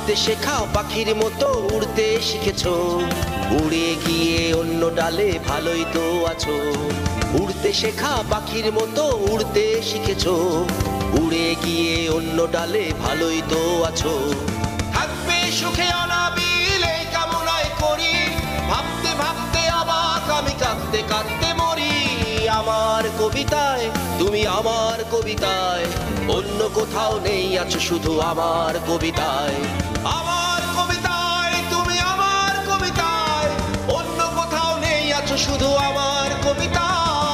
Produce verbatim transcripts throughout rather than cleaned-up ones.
উড়তে শেখা পাখির মতো উড়তে শিখেছো, উড়ে গিয়ে অন্য ডালে ভালোই তো আছো। উড়তে শেখা পাখির মতো উড়তে শিখেছো, উড়ে গিয়ে অন্য ডালে ভালোই তো আছো। থাকবে সুখে অনাবিল এই কামনাই করি, ভাবতে ভাবতে অবাক আমি কাঁদতে কাঁদতে মরি। আমার কবিতায় তুমি আমার কবিতায়, অন্য কোথাও নেই আছো শুধু আমার কবিতায়। আমার কবিতায় তুমি আমার কবিতায়, অন্য কোথাও নেই আছো শুধু আমার কবিতায়।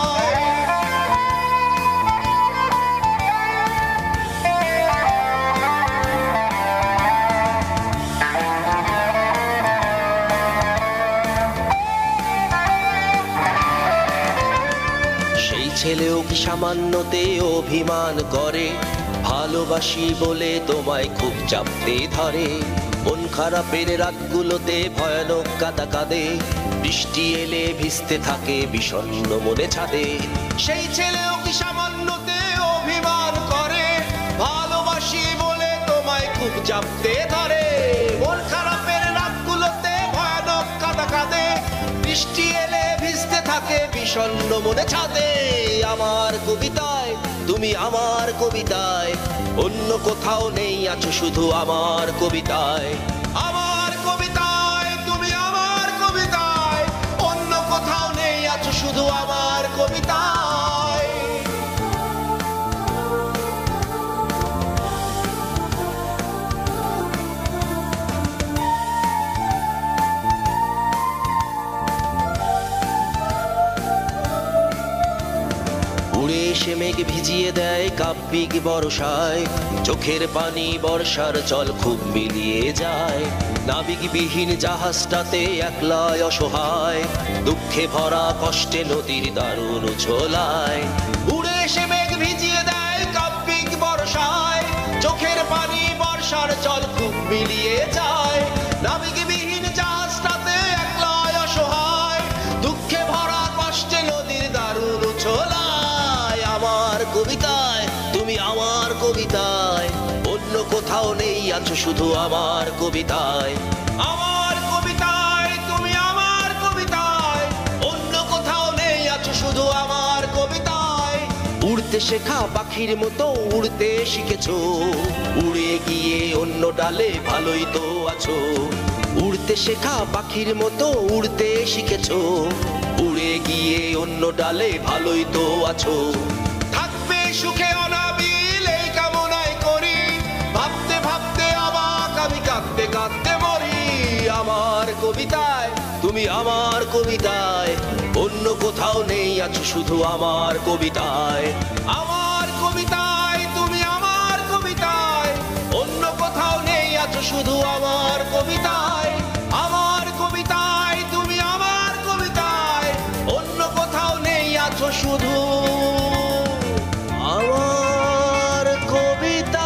ছেলেও কি সামান্যতে অভিমান করে, ভালোবাসি বলে তোমায় খুব চাপতে ধরে। মন খারাপের রাতগুলোতে ভয়ানক কাঁদা কাঁদে, বৃষ্টি এলে ভিজতে থাকে বিষণ্ণ মনে ছাদে। সেই ছেলেও কি সামান্যতে অভিমান করে, ভালোবাসি বলে তোমায় খুব চাপতে ধরে। মন খারাপের রাতগুলোতে ভয়ানক কাঁদা কাঁদে, বৃষ্টি এলে ভিজতে থাকে বিষণ্ণ মনে ছাদে। আমার কবিতায় তুমি আমার কবিতায়, অন্য কোথাও নেই আছো শুধু আমার কবিতায়। আমার কবিতায় তুমি আমার কবিতায়, অন্য কোথাও নেই আছো শুধু আমার কবিতায়। উড়ে এসে মেঘ ভিজিয়ে দেয় কাব্যিক বর্ষায়, চোখের পানি বর্ষার জল খুব মিলিয়ে যায়। নাবিকবিহীন জাহাজটাতে একলাই অসহায়, দুঃখে ভরা কষ্টে নদীর দারুণ ছোলায়। উড়ে এসে মেঘ ভিজিয়ে দেয় কাব্যিক বর্ষায়, চোখের পানি বর্ষার জল খুব মিলিয়ে যায়। নাবিকবিহীন জাহাজটাতে একলাই অসহায়, দুঃখে ভরা কষ্টে নদীর দারুণ ছোলায়। আমার কবিতায় তুমি আমার কবিতায়, অন্য কোথাও নেই আছো শুধু আমার কবিতায়। আমার কবিতায় তুমি আমার কবিতায়, অন্য কোথাও নেই আছো শুধু আমার কবিতায়। উড়তে শেখা পাখির মতো উড়তে শিখেছো, উড়ে গিয়ে অন্য ডালে ভালোই তো আছো। উড়তে শেখা পাখির মতো উড়তে শিখেছো, উড়ে গিয়ে অন্য ডালে ভালোই তো আছো। থাকবে সুখে অনাবিল এই কামনাই করি, ভাবতে ভাবতে অবাক আমি কাঁদতে কাঁদতে মরি। আমার কবিতায় তুমি আমার কবিতায়, অন্য কোথাও নেই আছো শুধু আমার কবিতায়। আমার কবিতায় তুমি আমার কবিতায়, অন্য কোথাও নেই আছো শুধু আমার কবিতায়। আমার কবিতায় তুমি আমার কবিতায়, অন্য কোথাও নেই আছো শুধু আমার কবিতা।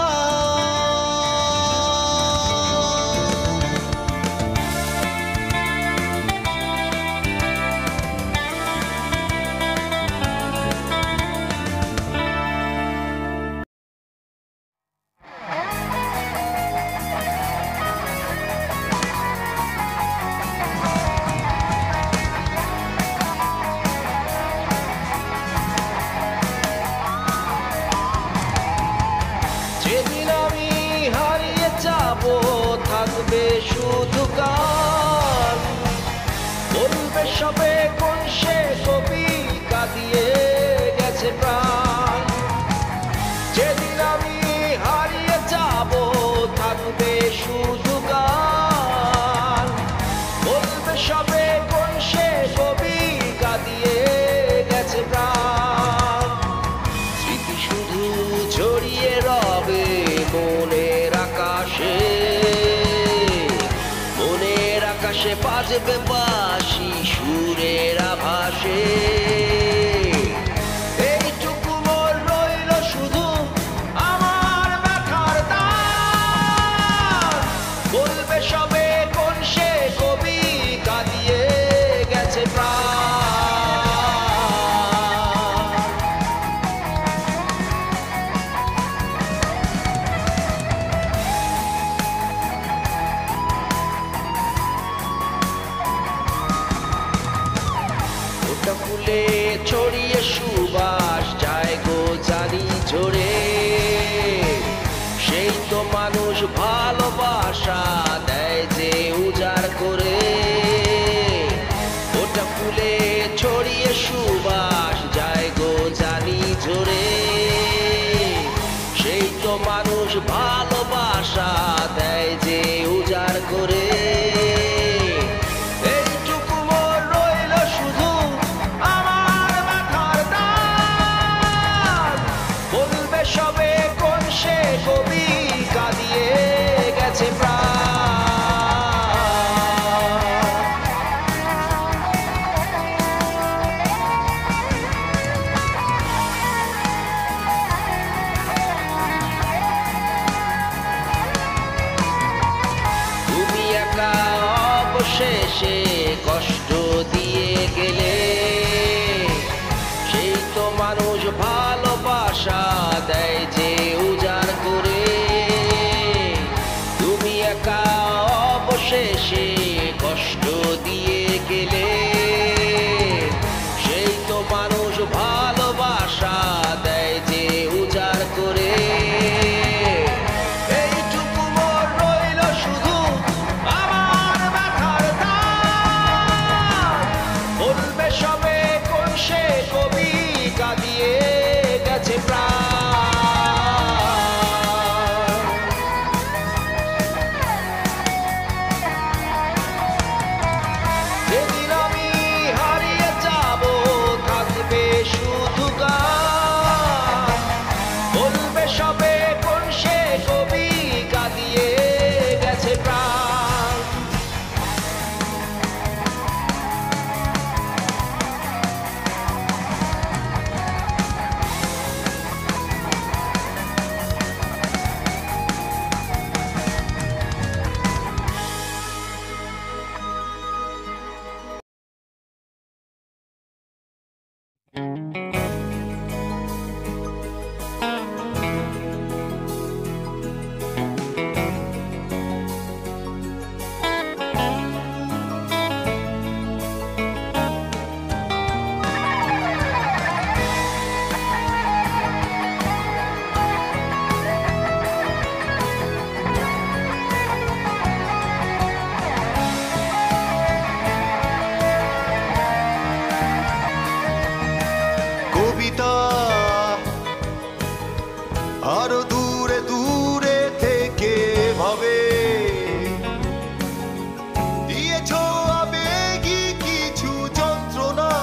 থাকবে শুধু গান, বলবে সবে কোন সে কবি কাঁদিয়ে গেছে প্রাণ। যেদিন আমি হারিয়ে যাব থাকবে শুধু গান, বলবে সবে কোন সে কবি কাঁদিয়ে গেছে প্রাণ। স্মৃতি শুধু ছড়িয়ে রবে মনের আকাশে, আকাশে বাজবে বাঁশি সুরের আভাসে। এইটুকু মোর রইল শুধু আমার ব্যথার দান, বলবে সবে কোন সে কবি কাঁদিয়ে গেছে প্রাণ। মানুষ ভালোবাসা দেয় যে উজাড় করে, এইটুকু মোর রইল শুধু আমার মাথার দাগ। বলবে সবে কোন সে কবি কাঁদিয়ে গেছে প্রাণ। শেষে কষ্ট দিয়ে গেলে সেই তো মানুষ ভালোবাসা দেয় যে উজাড় করে। তুমি একা অবশেষে কষ্ট দিয়ে গেলে সেই তো মানুষ ভালোবাসা দেয় যে উজাড় করে। আরো দূরে দূরে থেকে ভাবে দিয়েছ আবেগী কিছু যন্ত্রণা।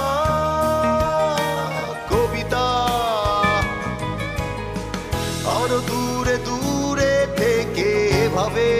কবিতা আরো দূরে দূরে থেকে ভাবে